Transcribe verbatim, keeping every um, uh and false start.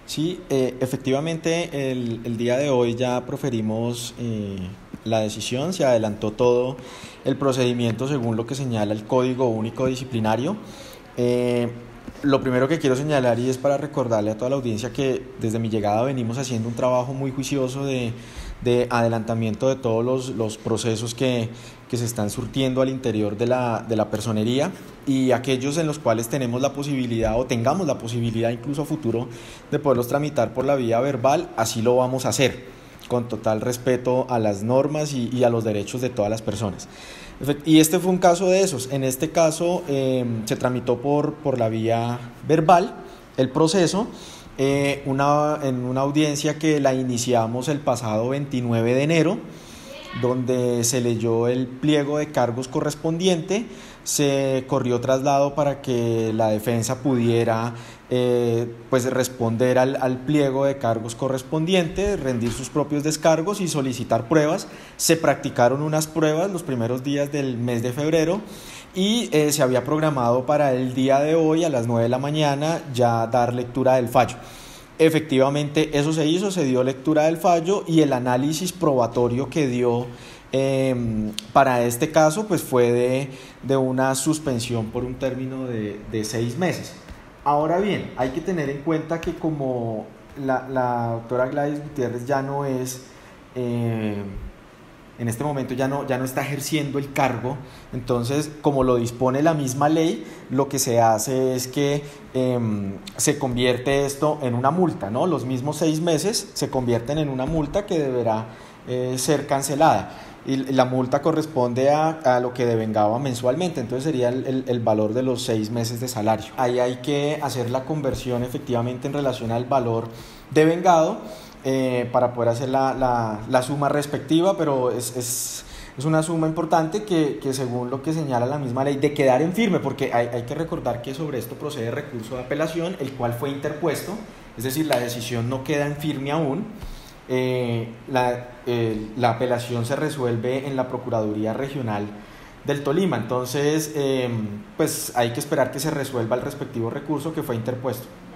Sí, eh, efectivamente el, el día de hoy ya proferimos eh, la decisión, se adelantó todo el procedimiento según lo que señala el Código Único Disciplinario. Eh, lo primero que quiero señalar y es para recordarle a toda la audiencia que desde mi llegada venimos haciendo un trabajo muy juicioso de, de adelantamiento de todos los, los procesos que, que se están surtiendo al interior de la, de la personería, y aquellos en los cuales tenemos la posibilidad o tengamos la posibilidad incluso a futuro de poderlos tramitar por la vía verbal, así lo vamos a hacer con total respeto a las normas y, y a los derechos de todas las personas. Y este fue un caso de esos. En este caso eh, se tramitó por, por la vía verbal el proceso, eh, una, en una audiencia que la iniciamos el pasado veintinueve de enero, donde se leyó el pliego de cargos correspondiente, se corrió traslado para que la defensa pudiera eh, pues responder al, al pliego de cargos correspondiente, rendir sus propios descargos y solicitar pruebas. Se practicaron unas pruebas los primeros días del mes de febrero y eh, se había programado para el día de hoy a las nueve de la mañana ya dar lectura del fallo. Efectivamente, eso se hizo, se dio lectura del fallo y el análisis probatorio que dio eh, para este caso pues fue de, de una suspensión por un término de, de seis meses. Ahora bien, hay que tener en cuenta que como la, la doctora Gladys Gutiérrez ya no es... Eh, en este momento ya no, ya no está ejerciendo el cargo, entonces como lo dispone la misma ley, lo que se hace es que eh, se convierte esto en una multa, ¿no? Los mismos seis meses se convierten en una multa que deberá eh, ser cancelada, y la multa corresponde a, a lo que devengaba mensualmente, entonces sería el, el, el valor de los seis meses de salario. Ahí hay que hacer la conversión efectivamente en relación al valor devengado, Eh, para poder hacer la, la, la suma respectiva, pero es, es, es una suma importante que, que según lo que señala la misma ley, de quedar en firme, porque hay, hay que recordar que sobre esto procede recurso de apelación, el cual fue interpuesto, es decir, la decisión no queda en firme aún. eh, la, eh, la apelación se resuelve en la Procuraduría Regional del Tolima, entonces eh, pues hay que esperar que se resuelva el respectivo recurso que fue interpuesto.